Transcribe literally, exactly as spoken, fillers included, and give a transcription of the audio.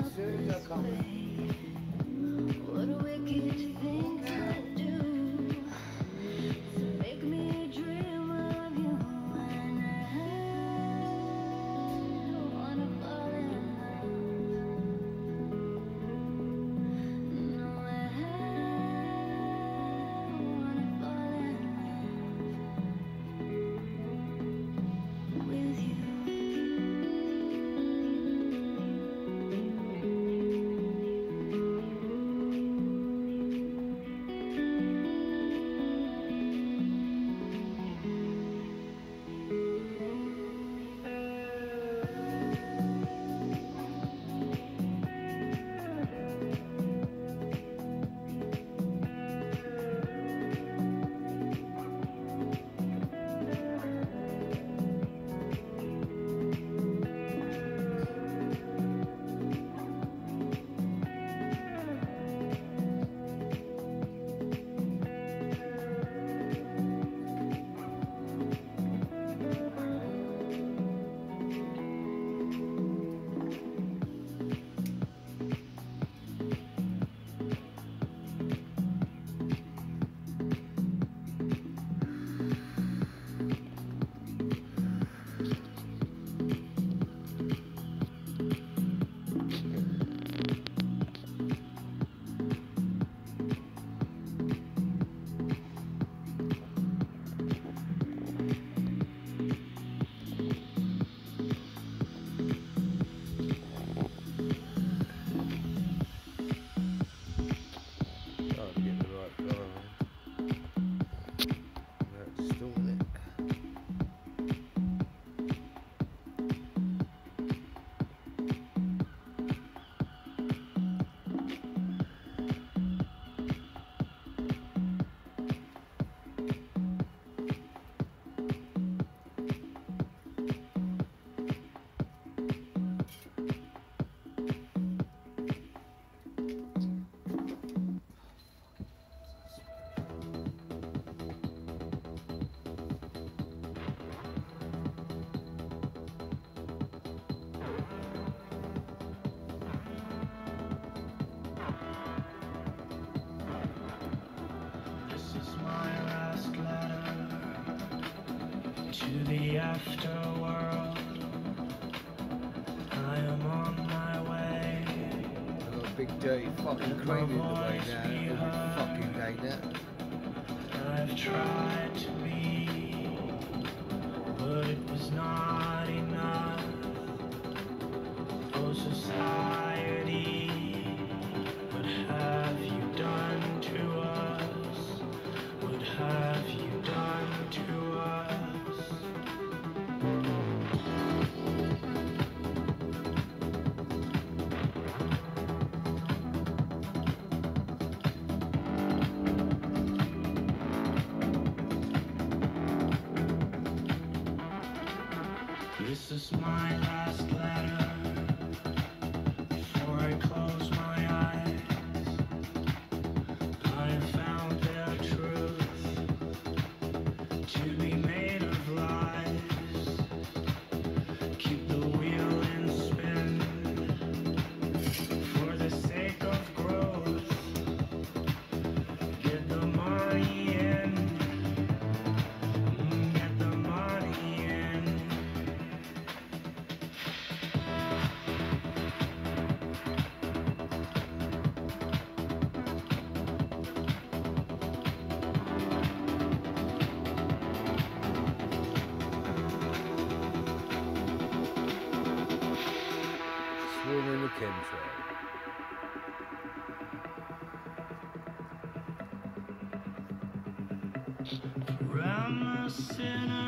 as soon as I come. What a wicked thing to do, to make me dream of you, and I wanna fall in love. No, I wanna fall in love with you. To the afterworld, I am on my way. I've got a big dirty fucking crane in the way now, every fucking day now. I've tried to be, but it was not enough. Oh, society, what have you done to us? What have you done to us? This is my last letter before I close my eyes. I have found their truth to be made of lies. Keep the wheel in spin for the sake of growth. Get the money in, get the money in. Swim in the chemtrail. I'm a sinner.